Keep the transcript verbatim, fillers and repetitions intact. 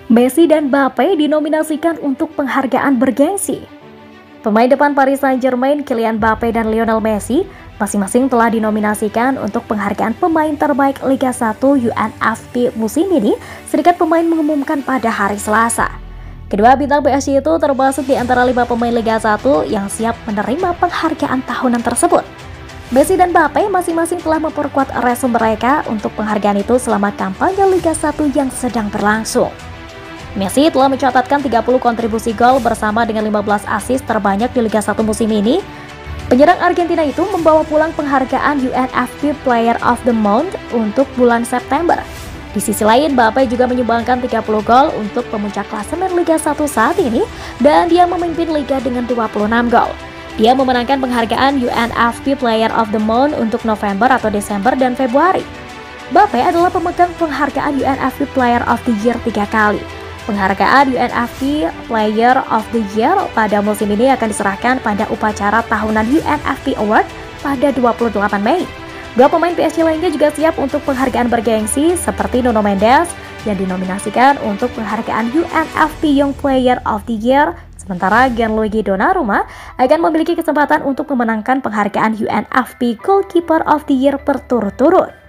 Messi dan Mbappe dinominasikan untuk penghargaan bergengsi. Pemain depan Paris Saint-Germain, Kylian Mbappe dan Lionel Messi masing-masing telah dinominasikan untuk penghargaan pemain terbaik Liga satu U N F P musim ini, Serikat Pemain mengumumkan pada hari Selasa. Kedua bintang P S G itu termasuk di antara lima pemain Liga satu yang siap menerima penghargaan tahunan tersebut. Messi dan Mbappe masing-masing telah memperkuat resume mereka untuk penghargaan itu selama kampanye Liga satu yang sedang berlangsung. Messi telah mencatatkan tiga puluh kontribusi gol bersama dengan lima belas assist terbanyak di Liga satu musim ini. Penyerang Argentina itu membawa pulang penghargaan U N F P Player of the Month untuk bulan September. Di sisi lain, Mbappe juga menyumbangkan tiga puluh gol untuk pemuncak klasemen Liga satu saat ini dan dia memimpin liga dengan dua puluh enam gol. Dia memenangkan penghargaan U N F P Player of the Month untuk November atau Desember dan Februari. Mbappe adalah pemegang penghargaan U N F P Player of the Year tiga kali. Penghargaan U N F P Player of the Year pada musim ini akan diserahkan pada upacara tahunan U N F P Award pada dua puluh delapan Mei. Dua pemain P S G lainnya juga siap untuk penghargaan bergengsi seperti Nuno Mendes yang dinominasikan untuk penghargaan U N F P Young Player of the Year, sementara Gianluigi Donnarumma akan memiliki kesempatan untuk memenangkan penghargaan U N F P Goalkeeper of the Year berturut-turut.